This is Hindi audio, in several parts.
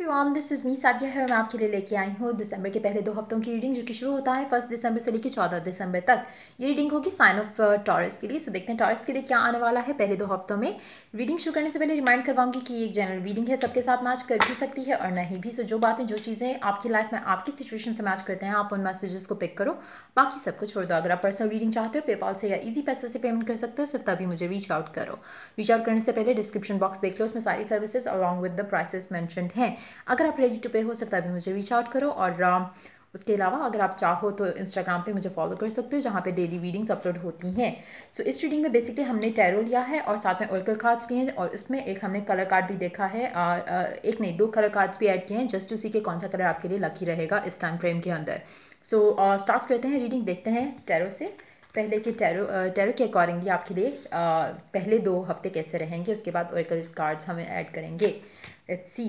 Everyone, this is me Sadia है। मैं आपके लिए लेके आई हूँ दिसंबर के पहले 2 हफ्तों की रीडिंग, जो कि शुरू होता है 1 दिसंबर से लेकर 14 दिसंबर तक। ये रीडिंग होगी साइन ऑफ टॉरस के लिए। सो देखते हैं टॉरस के लिए क्या आने वाला है पहले 2 हफ्तों में। रीडिंग शुरू करने से पहले रिमाइंड करवाऊंगी कि ये एक जनरल रीडिंग है, सबके साथ मैच कर भी सकती है और नहीं भी। सो जो बातें जो चीज़ें आपकी लाइफ में आपकी सिचुएशन से मैच करते हैं, आप उन मैसेजेस को पिक करो, बाकी सबको छोड़ दो। अगर आप पर्सनल रीडिंग चाहते हो, पेपाल से या ईजी पैसे से पेमेंट कर सकते हो, सिर्फ तभी मुझे रीच आउट करो। रीच आउट करने से पहले डिस्क्रिप्शन बॉक्स देख लो, उसमें सारी services along with the prices mentioned हैं। अगर आप रेडी टू पे हो, सिर्फ तभी मुझे रीच आउट करो। और उसके अलावा अगर आप चाहो तो इंस्टाग्राम पे मुझे फॉलो कर सकते हो, जहाँ पे डेली रीडिंग्स अपलोड होती हैं। सो इस रीडिंग में बेसिकली हमने टैरो लिया है और साथ में ओरेकल कार्ड्स लिए हैं, और इसमें एक हमने कलर कार्ड भी देखा है। एक नहीं, 2 कलर कार्ड्स भी ऐड किए हैं, जस्ट टू सी के कौन सा कलर आपके लिए लकी रहेगा इस टाइम फ्रेम के अंदर। सो स्टार्ट करते हैं रीडिंग, देखते हैं टैरो से पहले कि टैरो के अकॉर्डिंगली आपके लिए पहले 2 हफ्ते कैसे रहेंगे। उसके बाद ओरेकल कार्ड्स हमें ऐड करेंगे। Let's see.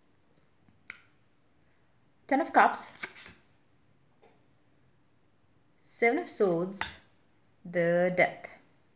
10 of Cups, 7 of Swords, the Death.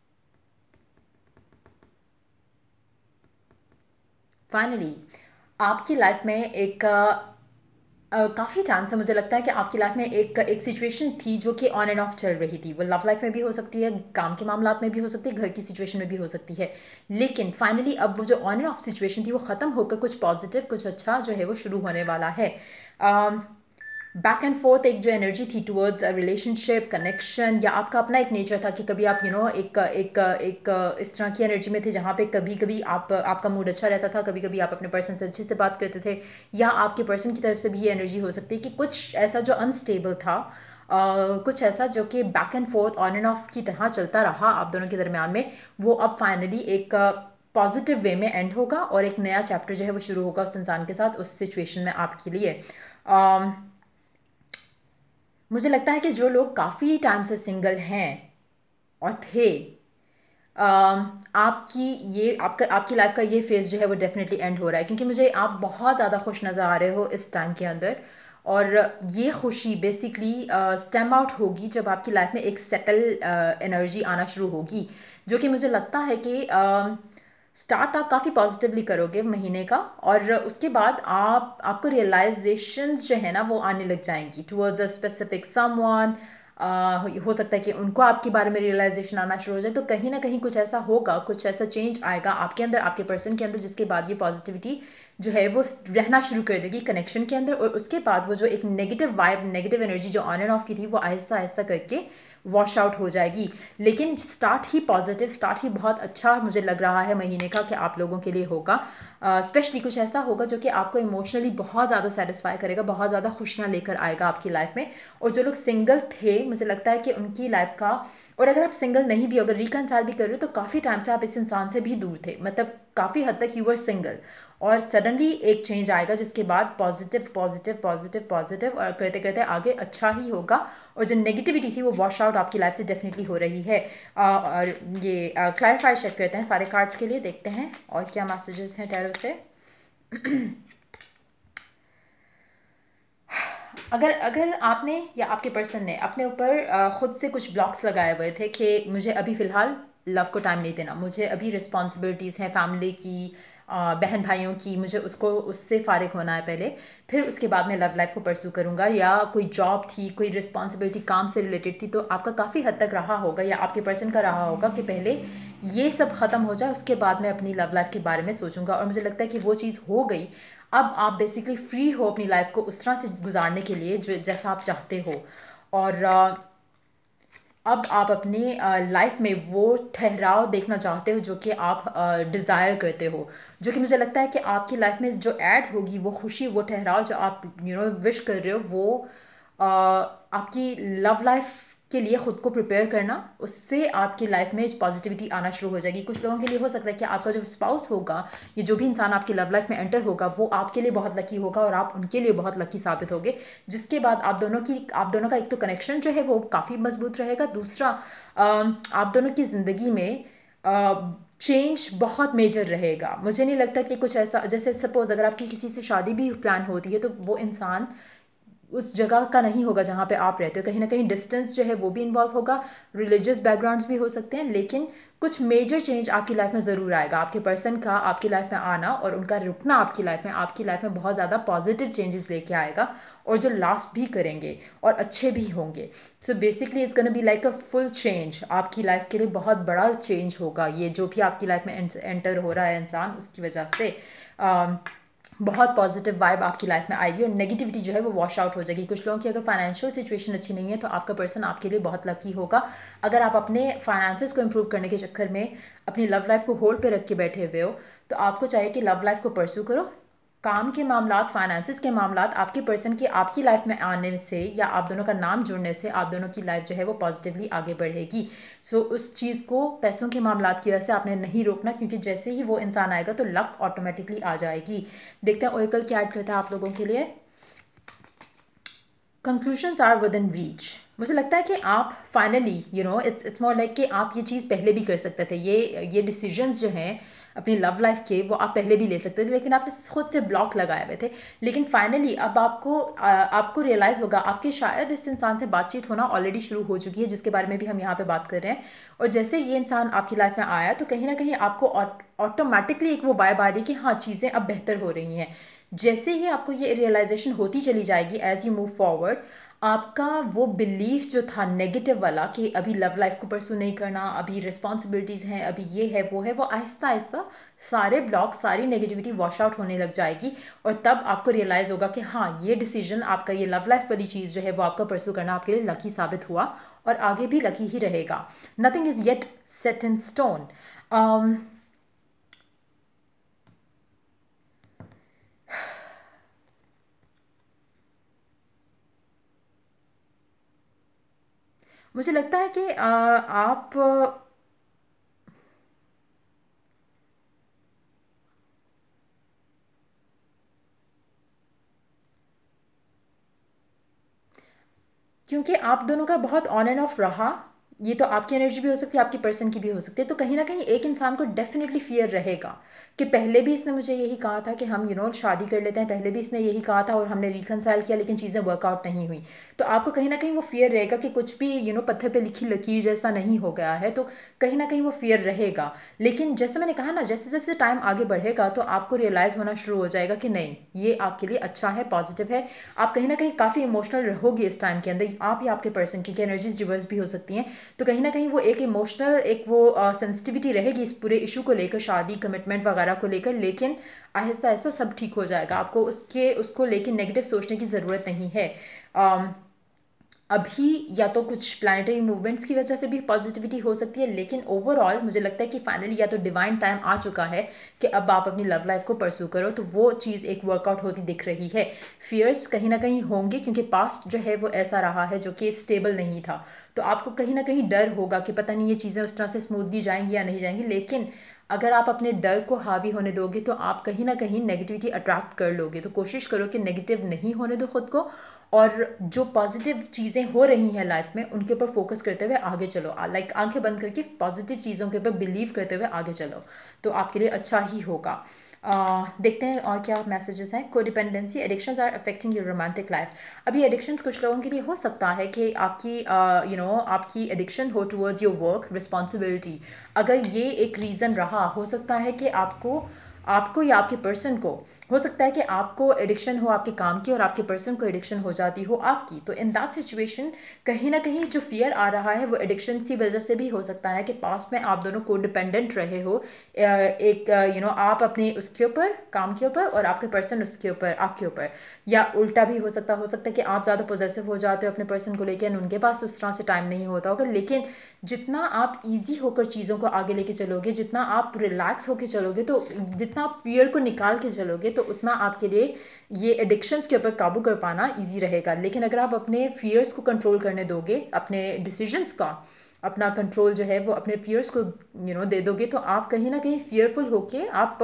Finally आपकी लाइफ में एक काफ़ी टाइम से मुझे लगता है कि आपकी लाइफ में एक सिचुएशन थी जो कि ऑन एंड ऑफ चल रही थी। वो लव लाइफ में भी हो सकती है, काम के मामलात में भी हो सकती है, घर की सिचुएशन में भी हो सकती है। लेकिन फाइनली अब वो जो ऑन एंड ऑफ सिचुएशन थी वो ख़त्म होकर कुछ पॉजिटिव, कुछ अच्छा जो है वो शुरू होने वाला है। बैक एंड फोर्थ एक जो एनर्जी थी टुवर्ड्स रिलेशनशिप, कनेक्शन, या आपका अपना एक नेचर था कि कभी आप एक इस तरह की एनर्जी में थे जहाँ पे कभी कभी आपका मूड अच्छा रहता था, कभी कभी आप अपने पर्सन से अच्छे से बात करते थे, या आपके पर्सन की तरफ से भी ये एनर्जी हो सकती है कि कुछ ऐसा जो अनस्टेबल था, कुछ ऐसा जो कि back and forth on and off की तरह चलता रहा आप दोनों के दरमियान में, वो अब फाइनली एक पॉजिटिव वे में एंड होगा और एक नया चैप्टर जो है वो शुरू होगा उस इंसान के साथ, उस सिचुएशन में आपके लिए। मुझे लगता है कि जो लोग काफ़ी टाइम से सिंगल हैं और थे, आपकी लाइफ का ये फेज़ जो है वो डेफिनेटली एंड हो रहा है, क्योंकि मुझे आप बहुत ज़्यादा खुश नज़र आ रहे हो इस टाइम के अंदर। और ये खुशी बेसिकली स्टेम आउट होगी जब आपकी लाइफ में एक सेटल एनर्जी आना शुरू होगी, जो कि मुझे लगता है कि स्टार्ट आप काफ़ी पॉजिटिवली करोगे महीने का, और उसके बाद आपको रियलाइजेशंस जो है ना वो आने लग जाएंगी टुवर्ड्स अ स्पेसिफिक समवन। हो सकता है कि उनको आपके बारे में रियलाइजेशन आना शुरू हो जाए, तो कहीं ना कहीं कुछ ऐसा होगा, कुछ ऐसा चेंज आएगा आपके अंदर, आपके पर्सन के अंदर, जिसके बाद ये पॉजिटिविटी जो है वो रहना शुरू कर देगी कनेक्शन के अंदर। और उसके बाद वो जो एक नेगेटिव वाइब, नेगेटिव एनर्जी जो ऑन एंड ऑफ की थी, वो आहिस्ता आहिस्ता करके वॉश आउट हो जाएगी। लेकिन स्टार्ट ही पॉजिटिव, स्टार्ट ही बहुत अच्छा मुझे लग रहा है महीने का कि आप लोगों के लिए होगा। स्पेशली कुछ ऐसा होगा जो कि आपको इमोशनली बहुत ज़्यादा सेटिस्फाई करेगा, बहुत ज़्यादा खुशियाँ लेकर आएगा आपकी लाइफ में। और जो लोग सिंगल थे, मुझे लगता है कि उनकी लाइफ का, और अगर आप सिंगल नहीं भी, अगर रिकनसाइल भी कर रहे हो, तो काफ़ी टाइम से आप इस इंसान से भी दूर थे, मतलब काफ़ी हद तक यू वर सिंगल, और सडनली एक चेंज आएगा जिसके बाद पॉजिटिव पॉजिटिव पॉजिटिव पॉजिटिव, और करते करते आगे अच्छा ही होगा। और जो नेगेटिविटी थी वो वॉश आउट आपकी लाइफ से डेफिनेटली हो रही है। और ये क्लैरिफाई चेक करते हैं सारे कार्ड्स के लिए, देखते हैं और क्या मैसेजेस हैं टैरो से। अगर आपने या आपके पर्सन ने अपने ऊपर खुद से कुछ ब्लॉक्स लगाए हुए थे कि मुझे अभी फ़िलहाल लव को टाइम नहीं देना, मुझे अभी रिस्पॉन्सिबिलिटीज़ हैं फैमिली की, बहन भाइयों की, मुझे उससे फ़ारिग होना है पहले, फिर उसके बाद मैं लव लाइफ को परस्यू करूँगा, या कोई जॉब थी, कोई रिस्पॉन्सिबिलिटी काम से रिलेटेड थी, तो आपका काफ़ी हद तक रहा होगा या आपके पर्सन का रहा होगा कि पहले ये सब ख़त्म हो जाए, उसके बाद मैं अपनी लव लाइफ के बारे में सोचूंगा। और मुझे लगता है कि वो चीज़ हो गई। अब आप बेसिकली फ्री हो अपनी लाइफ को उस तरह से गुजारने के लिए जो जैसा आप चाहते हो। और अब आप अपनी लाइफ में वो ठहराव देखना चाहते हो जो कि आप डिज़ायर करते हो, जो कि मुझे लगता है कि आपकी लाइफ में जो ऐड होगी, वो खुशी, वो ठहराव जो आप विश कर रहे हो, वो आपकी लव लाइफ के लिए ख़ुद को प्रिपेयर करना, उससे आपकी लाइफ में पॉजिटिविटी आना शुरू हो जाएगी। कुछ लोगों के लिए हो सकता है कि आपका जो स्पाउस होगा, ये जो भी इंसान आपकी लव लाइफ में एंटर होगा, वो आपके लिए बहुत लकी होगा और आप उनके लिए बहुत लकी साबित होगे, जिसके बाद आप दोनों का एक तो कनेक्शन जो है वो काफ़ी मजबूत रहेगा। दूसरा, आप दोनों की ज़िंदगी में चेंज बहुत मेजर रहेगा। मुझे नहीं लगता कि कुछ ऐसा, जैसे सपोज़ अगर आपकी किसी से शादी भी प्लान होती है, तो वो इंसान उस जगह का नहीं होगा जहाँ पे आप रहते हो, कहीं ना कहीं डिस्टेंस जो है वो भी इन्वॉल्व होगा, रिलीजियस बैकग्राउंड्स भी हो सकते हैं, लेकिन कुछ मेजर चेंज आपकी लाइफ में ज़रूर आएगा। आपके पर्सन का आपकी लाइफ में आना और उनका रुकना आपकी लाइफ में बहुत ज़्यादा पॉजिटिव चेंजेस लेके आएगा, और जो लास्ट भी करेंगे और अच्छे भी होंगे। So basically it's gonna be like a full change, आपकी लाइफ के लिए बहुत बड़ा चेंज होगा ये, जो भी आपकी लाइफ में एंटर हो रहा है इंसान, उसकी वजह से बहुत पॉजिटिव वाइब आपकी लाइफ में आएगी और नेगेटिविटी जो है वो वॉश आउट हो जाएगी। कुछ लोगों की अगर फाइनेंशियल सिचुएशन अच्छी नहीं है तो आपका पर्सन आपके लिए बहुत लकी होगा। अगर आप अपने फाइनेंसेस को इम्प्रूव करने के चक्कर में अपनी लव लाइफ को होल्ड पे रख के बैठे हुए हो, तो आपको चाहिए कि लव लाइफ को परस्यू करो। काम के मामलात, फाइनेंसिस के मामलात, आपके पर्सन की आपकी लाइफ में आने से या आप दोनों का नाम जुड़ने से आप दोनों की लाइफ जो है वो पॉजिटिवली आगे बढ़ेगी। सो उस चीज़ को पैसों के मामलात की वजह से आपने नहीं रोकना, क्योंकि जैसे ही वो इंसान आएगा तो लक ऑटोमेटिकली आ जाएगी। देखते हैं ओरेकल क्या ऐड करता है आप लोगों के लिए। Conclusions are within reach. मुझे लगता है कि आप फाइनली इट्स मोर लाइक कि आप ये चीज़ पहले भी कर सकते थे। ये डिसीजंस जो हैं अपनी लव लाइफ के, वो आप पहले भी ले सकते थे, लेकिन आपने खुद से ब्लॉक लगाए हुए थे। लेकिन फाइनली अब आपको रियलाइज़ होगा, आपके शायद इस इंसान से बातचीत होना ऑलरेडी शुरू हो चुकी है, जिसके बारे में भी हम यहाँ पे बात कर रहे हैं। और जैसे ये इंसान आपकी लाइफ में आया तो कहीं ना कहीं आपको ऑटोमेटिकली एक वो वाइब आ रही कि हाँ, चीज़ें अब बेहतर हो रही हैं। जैसे ही आपको ये रियलाइजेशन होती चली जाएगी एज यू मूव फॉरवर्ड, आपका वो बिलीफ जो था नेगेटिव वाला कि अभी लव लाइफ को परसू नहीं करना, अभी रिस्पॉन्सिबिलिटीज़ हैं, अभी ये है वो है, वो आहिस्ता आहिस्ता सारे ब्लॉक, सारी नेगेटिविटी वॉश आउट होने लग जाएगी। और तब आपको रियलाइज़ होगा कि हाँ, ये डिसीजन आपका, ये लव लाइफ वाली चीज़ जो है वो आपका परसू करना आपके लिए लकी साबित हुआ और आगे भी लकी ही रहेगा। Nothing is yet set in stone. मुझे लगता है कि आप क्योंकि आप दोनों का बहुत ऑन एंड ऑफ रहा, ये तो आपकी एनर्जी भी हो सकती है, आपकी पर्सन की भी हो सकती है। तो कहीं ना कहीं एक इंसान को डेफिनेटली फियर रहेगा कि पहले भी इसने मुझे यही कहा था कि हम शादी कर लेते हैं, पहले भी इसने यही कहा था और हमने रिकनसाइल किया, लेकिन चीज़ें वर्कआउट नहीं हुई। तो आपको कहीं ना कहीं वो फियर रहेगा कि कुछ भी पत्थर पे लिखी लकीर जैसा नहीं हो गया है, तो कहीं ना कहीं वो फियर रहेगा। लेकिन जैसे मैंने कहा ना, जैसे जैसे टाइम आगे बढ़ेगा तो आपको रियलाइज़ होना शुरू हो जाएगा कि नहीं, ये आपके लिए अच्छा है, पॉजिटिव है। आप कहीं ना कहीं काफ़ी इमोशनल रहोगे इस टाइम के अंदर, आप या आपके पर्सन की एनर्जीज रिवर्स भी हो सकती हैं। तो कहीं ना कहीं वो एक इमोशनल, एक वो सेंसिटिविटी रहेगी इस पूरे इशू को लेकर, शादी, कमिटमेंट वगैरह को लेकर। लेकिन आहिस्ता आहिस्ता सब ठीक हो जाएगा, आपको उसको लेकर नेगेटिव सोचने की ज़रूरत नहीं है। अभी या तो कुछ प्लानिटरी मूवमेंट्स की वजह से भी पॉजिटिविटी हो सकती है, लेकिन ओवरऑल मुझे लगता है कि फाइनली या तो डिवाइन टाइम आ चुका है कि अब आप अपनी लव लाइफ को परस्यू करो, तो वो चीज़ एक वर्कआउट होती दिख रही है। फियर्स कहीं ना कहीं होंगे, क्योंकि पास्ट जो है वो ऐसा रहा है जो कि स्टेबल नहीं था, तो आपको कहीं ना कहीं डर होगा कि पता नहीं ये चीज़ें उस तरह से स्मूथली जाएंगी या नहीं जाएंगी। लेकिन अगर आप अपने डर को हावी होने दोगे तो आप कहीं ना कहीं नेगेटिविटी अट्रैक्ट कर लोगे। तो कोशिश करो कि नेगेटिव नहीं होने दो खुद को, और जो पॉजिटिव चीज़ें हो रही हैं लाइफ में उनके ऊपर फोकस करते हुए आगे चलो। लाइक आंखें बंद करके पॉजिटिव चीज़ों के ऊपर बिलीव करते हुए आगे चलो, तो आपके लिए अच्छा ही होगा। देखते हैं और क्या मैसेजेस हैं। Codependency addictions are affecting your romantic life. अभी एडिक्शंस कुछ लोगों के लिए हो सकता है कि आपकी आपकी एडिक्शन हो टुवर्ड्स योर वर्क रिस्पॉन्सिबिलिटी। अगर ये एक रीज़न रहा, हो सकता है कि आपको या आपके पर्सन को, हो सकता है कि आपको एडिक्शन हो आपके काम की और आपके पर्सन को एडिक्शन हो जाती हो आपकी। तो इन दैट सिचुएशन कहीं ना कहीं जो फियर आ रहा है वो एडिक्शन की वजह से भी हो सकता है कि पास्ट में आप दोनों को डिपेंडेंट रहे हो, एक आप अपने उसके ऊपर, काम के ऊपर, और आपके पर्सन उसके ऊपर, आपके ऊपर। या उल्टा भी हो सकता है कि आप ज़्यादा पोजेसिव हो जाते हो अपने पर्सन को लेकर, उनके पास उस तरह से टाइम नहीं होता होगा। लेकिन जितना आप ईजी होकर चीज़ों को आगे लेके चलोगे, जितना आप रिलैक्स होकर चलोगे, तो जितना आप फियर को निकाल के चलोगे, तो उतना आपके लिए ये एडिक्शंस के ऊपर काबू कर पाना ईजी रहेगा। लेकिन अगर आप अपने फियर्स को कंट्रोल करने दोगे, अपने डिसीजंस का अपना कंट्रोल जो है वो अपने फियर्स को दे दोगे, तो आप कहीं ना कहीं फियरफुल होके आप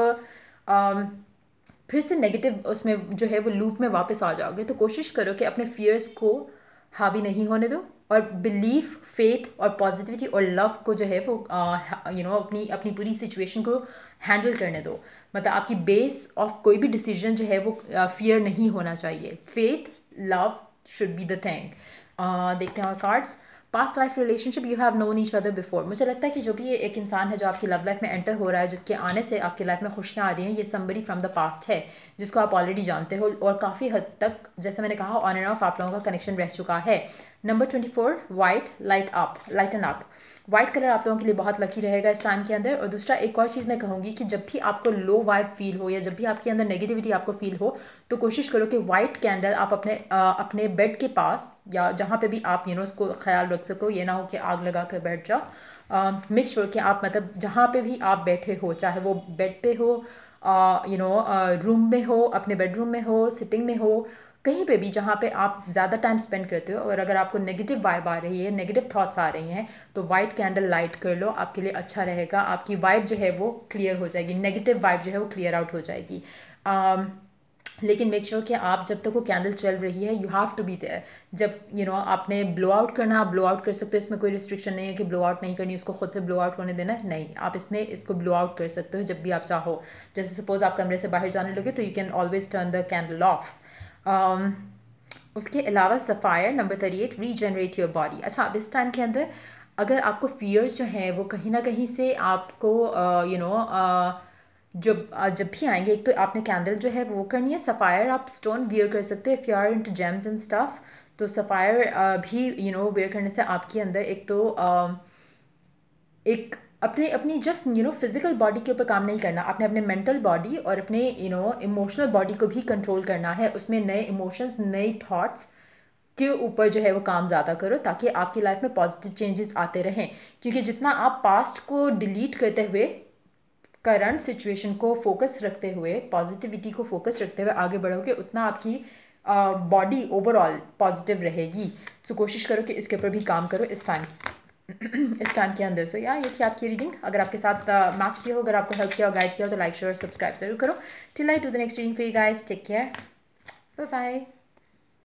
फिर से नेगेटिव उसमें जो है वो लूप में वापस आ जाओगे। तो कोशिश करो कि अपने फियर्स को हावी नहीं होने दो, और बिलीफ, फेथ और पॉजिटिविटी और लव को जो है वो अपनी अपनी पूरी सिचुएशन को हैंडल करने दो। मतलब आपकी बेस ऑफ कोई भी डिसीजन जो है वो फियर नहीं होना चाहिए। Faith, love, should be the thing. देखते हैं और cards. Past life relationship, you have known each other before. मुझे लगता है कि जो भी ये एक इंसान है जो आपकी लव लाइफ में एंटर हो रहा है, जिसके आने से आपकी लाइफ में खुशियाँ आ रही हैं, ये समबडी फ्रॉम द पास्ट है जिसको आप ऑलरेडी जानते हो, और काफ़ी हद तक जैसे मैंने कहा ऑन एंड ऑफ आप लोगों का कनेक्शन रह चुका है। Number 24 white, lighten up. White colour आप लोगों के लिए बहुत लकी रहेगा इस टाइम के अंदर। और दूसरा एक और चीज़ मैं कहूँगी कि जब भी आपको लो वाइब फील हो या जब भी आपके अंदर नेगेटिविटी आपको फील हो, तो कोशिश करो कि वाइट कैंडल आप अपने बेड के पास या जहाँ पे भी आप उसको ख्याल रख सको, ये ना हो कि आग लगा कर बैठ जाओ। मेक श्योर कि आप मतलब जहाँ पे भी आप बैठे हो, चाहे वो बेड पे हो, रूम में हो, अपने बेडरूम में हो, सिटिंग में हो, कहीं पे भी जहाँ पे आप ज़्यादा टाइम स्पेंड करते हो, और अगर आपको नेगेटिव वाइब आ रही है, नेगेटिव थॉट्स आ रही हैं, तो वाइट कैंडल लाइट कर लो, आपके लिए अच्छा रहेगा। आपकी वाइब जो है वो क्लियर हो जाएगी, नेगेटिव वाइब जो है वो क्लियर आउट हो जाएगी। लेकिन मेक श्योर कि आप जब तक वो कैंडल चल रही है, you have to be there. जब आपने ब्लो आउट करना, आप ब्लो आउट कर सकते हो, इसमें कोई रिस्ट्रिक्शन नहीं है कि ब्लो आउट नहीं करनी, उसको खुद से ब्लो आउट होने देना है, नहीं, आप इसमें इसको ब्लो आउट कर सकते हो जब भी आप चाहो। जैसे सपोज आप कमरे से बाहर जाने लगे तो you can always turn the candle off. उसके अलावा sapphire number 38 regenerate your body. अच्छा, अब इस टाइम के अंदर अगर आपको फियर्स जो हैं वो कहीं ना कहीं से आपको जब भी आएंगे, एक तो आपने कैंडल जो है वो करनी है। सफ़ायर आप स्टोन वियर कर सकते हो if you are into gems and stuff, तो सफ़ायर भी वियर करने से आपके अंदर एक तो एक अपने अपनी जस्ट फिजिकल बॉडी के ऊपर काम नहीं करना, आपने अपने मेंटल बॉडी और अपने इमोशनल बॉडी को भी कंट्रोल करना है। उसमें नए इमोशंस, नए थॉट्स के ऊपर जो है वो काम ज़्यादा करो, ताकि आपकी लाइफ में पॉजिटिव चेंजेस आते रहें। क्योंकि जितना आप पास्ट को डिलीट करते हुए, करंट सिचुएशन को फोकस रखते हुए, पॉजिटिविटी को फोकस रखते हुए आगे बढ़ोगे, उतना आपकी बॉडी ओवरऑल पॉजिटिव रहेगी। सो कोशिश करो कि इसके ऊपर भी काम करो इस टाइम के अंदर। सो ये थी आपकी रीडिंग। अगर आपके साथ मैच किया हो, अगर आपको हेल्प किया हो, गाइड किया हो, तो लाइक शेयर सब्सक्राइब जरूर करो। Till I do the next reading for you guys, take care, bye bye.